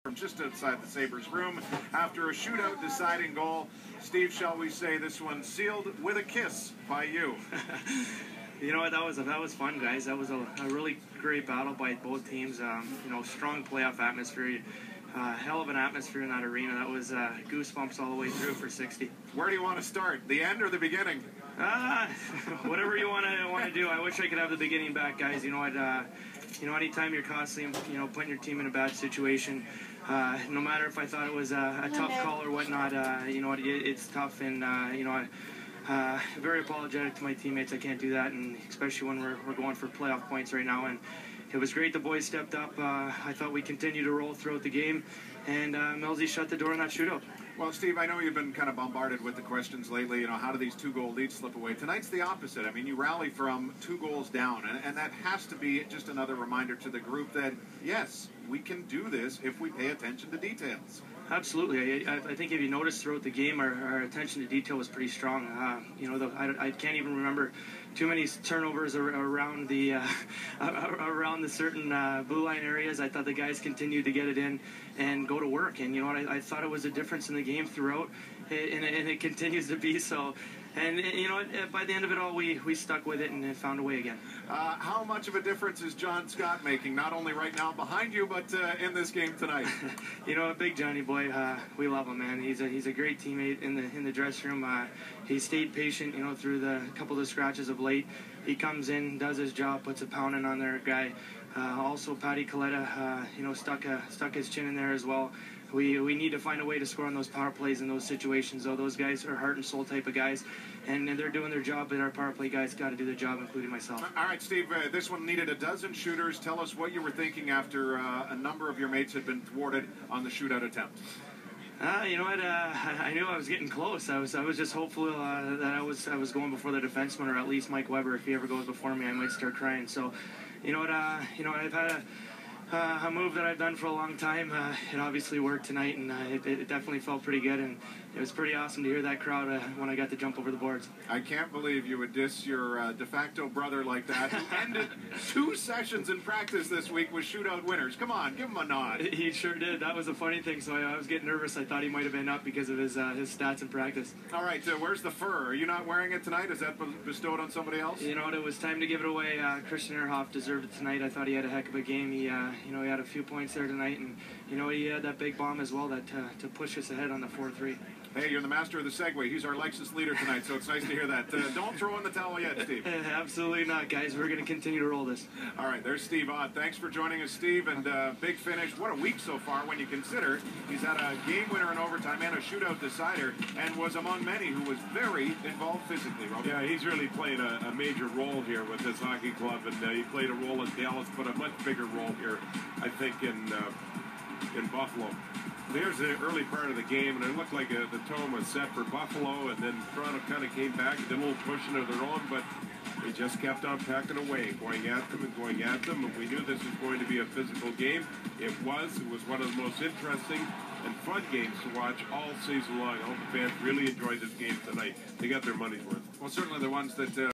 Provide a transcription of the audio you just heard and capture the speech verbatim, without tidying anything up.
From just outside the Sabres room after a shootout deciding goal. Steve, shall we say this one sealed with a kiss by you? You know what, that was that was fun, guys. That was a, a really great battle by both teams. Um, you know, strong playoff atmosphere. Uh, hell of an atmosphere in that arena. That was uh, goosebumps all the way through for sixty. Where do you want to start? The end or the beginning? Uh, whatever you want to want to do. I wish I could have the beginning back, guys. You know what? Uh, you know, anytime you're constantly, you know, putting your team in a bad situation, uh, no matter if I thought it was a, a tough call or whatnot, uh, you know, it, it's tough, and uh, you know, I, uh, very apologetic to my teammates. I can't do that, and especially when we're we're going for playoff points right now. And it was great the boys stepped up. Uh, I thought we continued to roll throughout the game, and uh, Millsy shut the door on that shootout. Well, Steve, I know you've been kind of bombarded with the questions lately. You know, how do these two-goal leads slip away? Tonight's the opposite. I mean, you rally from two goals down, and, and that has to be just another reminder to the group that, yes, we can do this if we pay attention to details. Absolutely. I, I think if you noticed throughout the game, our, our attention to detail was pretty strong. Uh, you know, the, I, I can't even remember too many turnovers ar around the uh, around the certain uh, blue line areas. I thought the guys continued to get it in and go to work. And you know what? I, I thought it was a difference in the game throughout, and, and it continues to be so. And you know, by the end of it all, we, we stuck with it and found a way again. Uh, how much of a difference is John Scott making, not only right now behind you, but uh, in this game tonight? You know, big Johnny boy, uh, we love him, man. He's a he's a great teammate in the in the dressing room. Uh, he stayed patient, you know, through the couple of scratches of late. He comes in, does his job, puts a pounding on their guy. Uh, also, Patty Coletta, uh, you know, stuck a, stuck his chin in there as well. We we need to find a way to score on those power plays in those situations. Though those guys are heart and soul type of guys, and, and they're doing their job. But our power play guys got to do their job, including myself. All right, Steve. Uh, this one needed a dozen shooters. Tell us what you were thinking after uh, a number of your mates had been thwarted on the shootout attempt. Uh, you know what? Uh, I, I knew I was getting close. I was I was just hopeful uh, that I was I was going before the defenseman, or at least Mike Weber. If he ever goes before me, I might start crying. So, you know what? Uh, you know I've had a. Uh, a move that I've done for a long time. Uh, it obviously worked tonight, and uh, it, it definitely felt pretty good, and it was pretty awesome to hear that crowd uh, when I got to jump over the boards. I can't believe you would diss your uh, de facto brother like that, who ended two sessions in practice this week with shootout winners. Come on, give him a nod. He sure did. That was a funny thing, so I, I was getting nervous. I thought he might have been up because of his uh, his stats in practice. All right, uh, where's the fur? Are you not wearing it tonight? Is that bestowed on somebody else? You know what? It was time to give it away. Uh, Christian Ehrhoff deserved it tonight. I thought he had a heck of a game. He, uh, you know, he had a few points there tonight, and you know he had that big bomb as well that uh, to push us ahead on the four three. Hey, you're the master of the segue. He's our Lexus leader tonight, so it's nice to hear that. Uh, don't throw in the towel yet, Steve. Absolutely not, guys. We're going to continue to roll this. All right, there's Steve Ott. Thanks for joining us, Steve, and uh, big finish. What a week so far when you consider he's had a game winner in overtime and a shootout decider, and was among many who was very involved physically. Robbie. Yeah, he's really played a, a major role here with this hockey club, and uh, he played a role in Dallas, but a much bigger role here, I think, in uh, in Buffalo. There's the early part of the game, and it looked like a, the tone was set for Buffalo, and then Toronto kind of came back and did a little pushing of their own, but they just kept on packing away, going at them and going at them, and we knew this was going to be a physical game. It was. It was one of the most interesting and fun games to watch all season long. I hope the fans really enjoyed this game tonight. They got their money's worth. Well, certainly the ones that... Uh